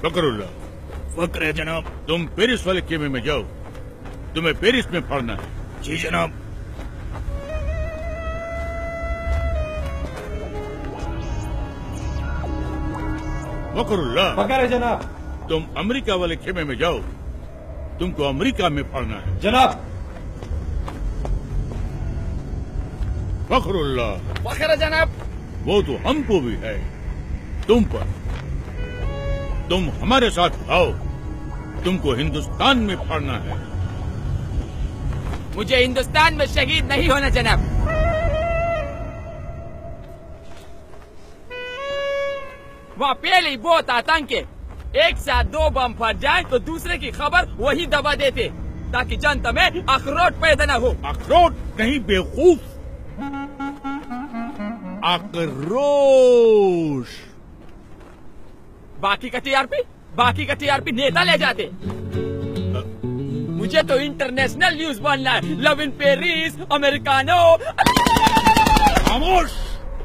फकरुल्लाह। फक्र है जनाब। तुम पेरिस वाले खेमे में जाओ, तुम्हें पेरिस में पढ़ना है। जी जनाब। फकरुल्लाह। फक्र है जनाब। तुम अमेरिका वाले खेमे में जाओ, तुमको अमेरिका में पढ़ना है। जनाब। फखरुल्लाह। फखर है जनाब। वो तो हमको भी है, तुम पर। तुम हमारे साथ आओ, तुमको हिंदुस्तान में पढ़ना है। मुझे हिंदुस्तान में शहीद नहीं होना जनाब। वहाँ पहले ही बहुत आतंक है। एक साथ 2 बम फट जाए तो दूसरे की खबर वही दबा देते, ताकि जनता में अखरोट पैदा न हो। अखरोट नहीं बेवकूफ, आक्रोश। बाकी का टीआरपी नेता ले जाते। मुझे तो इंटरनेशनल न्यूज बनना है। Love in Paris, Americano. खामोश।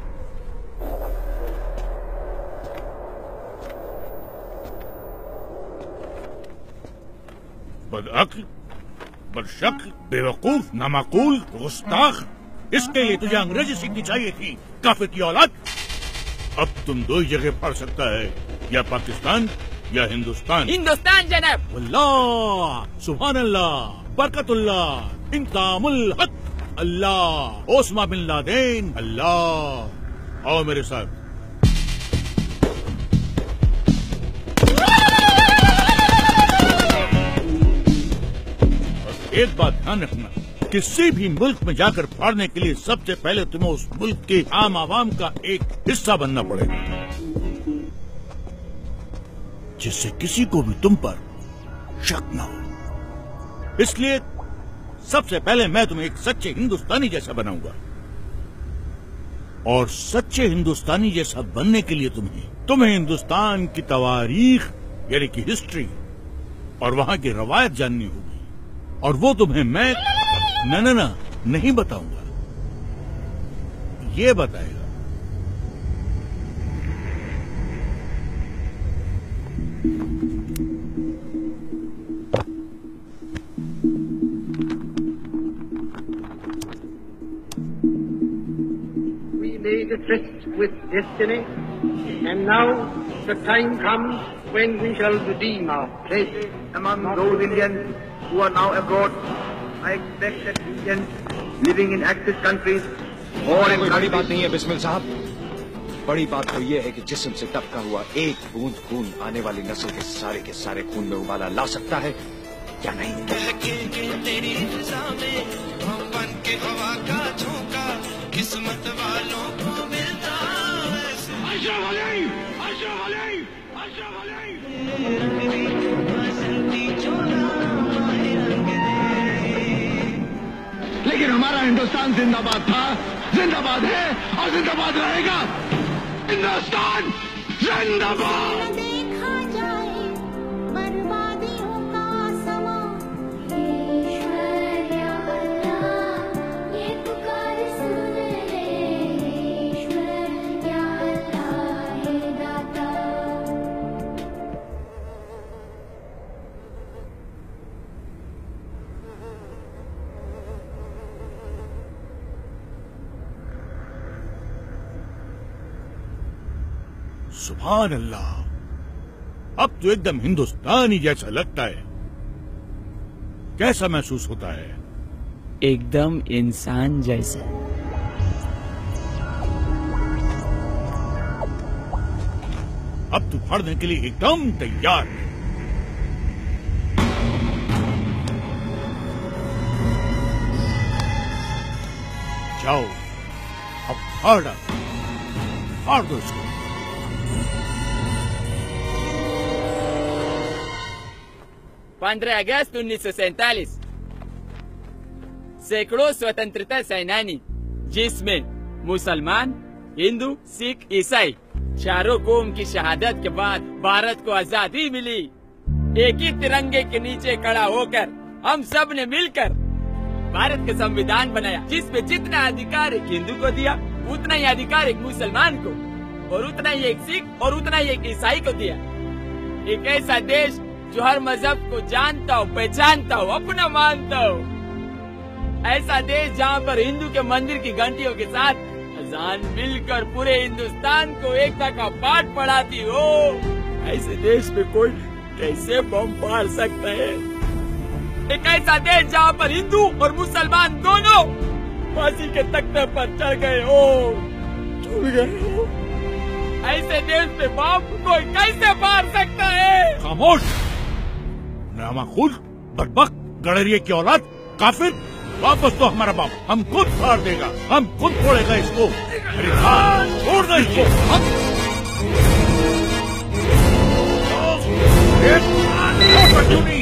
बदअक्ल, बदशक्ल, बेवकूफ, नामाकूल, गुस्ताख। इसके लिए तुझे अंग्रेजी सीखनी चाहिए थी, काफिर की औलाद। अब तुम 2 ही जगह पढ़ सकता है, या पाकिस्तान या हिंदुस्तान। हिंदुस्तान जनाब। अल्लाह, सुभान अल्लाह, बरकतुल्लाह, इंतामुल हक, अल्लाह, ओस्मा बिन लादेन, अल्लाह। आओ मेरे साथ। एक बात ध्यान रखना, किसी भी मुल्क में जाकर पढ़ने के लिए सबसे पहले तुम्हें उस मुल्क के आम आवाम का एक हिस्सा बनना पड़ेगा, जिससे किसी को भी तुम पर शक न हो। इसलिए सबसे पहले मैं तुम्हें एक सच्चे हिंदुस्तानी जैसा बनाऊंगा, और सच्चे हिंदुस्तानी जैसा बनने के लिए तुम्हें हिंदुस्तान की तवारीख यानी कि हिस्ट्री और वहां की रवायत जाननी होगी, और वो तुम्हें मैं न नहीं बताऊंगा, ये बताएगा। We made a tryst with destiny, and now the time comes when we shall redeem our pledge. Among those Indians who are now abroad, I expect that Indians living in Axis countries or in बड़ी बात नहीं है बिस्मिल साहब। बड़ी बात तो ये है कि जिस्म से टपका हुआ एक बूंद खून आने वाली नस्ल के सारे खून में उबाला ला सकता है या नहीं। तेरी फिजा में हम बन के हवा का झोंका, किस्मत वालों को मिलता लेकिन हमारा हिंदुस्तान जिंदाबाद था, जिंदाबाद है और जिंदाबाद रहेगा। हिंदुस्तान जिंदाबाद। सुभान अल्लाह, अब तो एकदम हिंदुस्तानी जैसा लगता है। कैसा महसूस होता है? एकदम इंसान जैसा। अब तू पढ़ने के लिए एकदम तैयार है। जाओ, अब फाड़ दो इसको। अगस्त 1947 सैकड़ों स्वतंत्रता सेनानी, जिसमें मुसलमान, हिंदू, सिख, ईसाई चारों कौम की शहादत के बाद भारत को आजादी मिली। एक ही तिरंगे के नीचे खड़ा होकर हम सब ने मिलकर भारत का संविधान बनाया, जिसमें जितना अधिकार एक हिंदू को दिया, उतना ही अधिकार एक मुसलमान को, और उतना ही एक सिख और उतना ही एक ईसाई को दिया। एक ऐसा देश जो हर मजहब को जानता हो, पहचानता हो, अपना मानता हो। ऐसा देश जहाँ पर हिंदू के मंदिर की घंटियों के साथ अजान मिलकर पूरे हिंदुस्तान को एकता का पाठ पढ़ाती हो। ऐसे देश में कोई कैसे बम फाड़ सकता है? एक ऐसा देश जहाँ पर हिंदू और मुसलमान दोनों फांसी के तख्ते पर चढ़ गए हो, चढ़ गए हो। ऐसे देश पे बम कोई कैसे फाड़ सकता है? खामोश, नामाकुल, बदबख्त, गड़रिये की औलाद, काफिर, वापस तो हमारा बाप, हम खुद फाड़ देगा, हम खुद फोड़ेगा इसको। अरे हाँ, छोड़ दो इसको। क्यों नहीं?